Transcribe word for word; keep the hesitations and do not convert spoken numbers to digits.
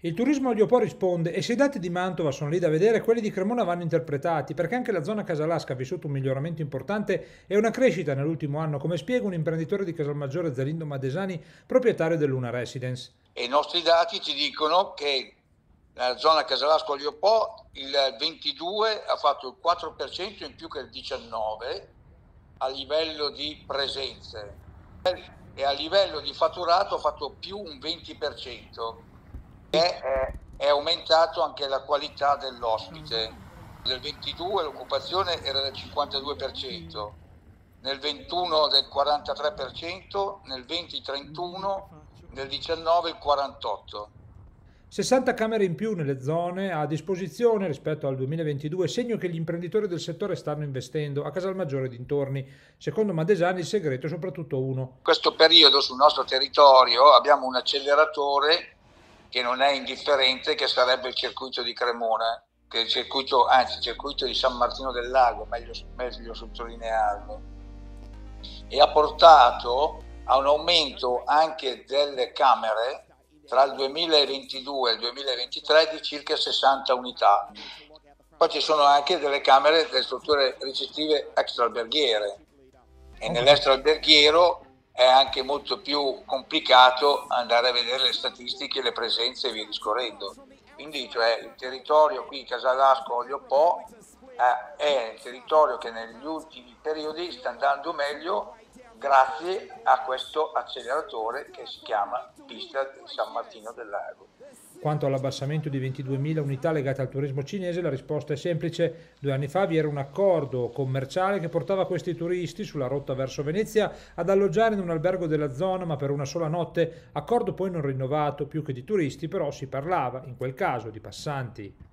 Il turismo Oliopo risponde: e se i dati di Mantova sono lì da vedere, quelli di Cremona vanno interpretati, perché anche la zona Casalasca ha vissuto un miglioramento importante e una crescita nell'ultimo anno, come spiega un imprenditore di Casalmaggiore, Zalindo Madesani, proprietario del Luna Residence. E i nostri dati ci dicono che nella zona Casalasca Oliopo il ventidue ha fatto il quattro per cento in più che il diciannove a livello di presenze e a livello di fatturato ha fatto più un venti per cento. È, è aumentato anche la qualità dell'ospite. Nel ventidue l'occupazione era del cinquantadue per cento, nel ventuno del quarantatré per cento, nel venti trentuno, nel diciannove il quarantotto per cento. sessanta camere in più nelle zone a disposizione rispetto al duemilaventidue, segno che gli imprenditori del settore stanno investendo a Casalmaggiore e dintorni. Secondo Madesani il segreto è soprattutto uno. In questo periodo sul nostro territorio abbiamo un acceleratore che non è indifferente, che sarebbe il circuito di Cremona, che è il circuito, anzi il circuito di San Martino del Lago, meglio, meglio sottolinearlo, e ha portato a un aumento anche delle camere tra il duemilaventidue e il duemilaventitré di circa sessanta unità. Poi ci sono anche delle camere, delle strutture ricettive extraalberghiere, e nell'extraalberghiero è anche molto più complicato andare a vedere le statistiche, le presenze e via discorrendo. Quindi cioè, il territorio qui, Casalasco, Oliopo, eh, è il territorio che negli ultimi periodi sta andando meglio grazie a questo acceleratore che si chiama Pista di San Martino del Lago. Quanto all'abbassamento di ventiduemila unità legate al turismo cinese, la risposta è semplice. Due anni fa vi era un accordo commerciale che portava questi turisti sulla rotta verso Venezia ad alloggiare in un albergo della zona, ma per una sola notte, accordo poi non rinnovato. Più che di turisti però si parlava, in quel caso, di passanti.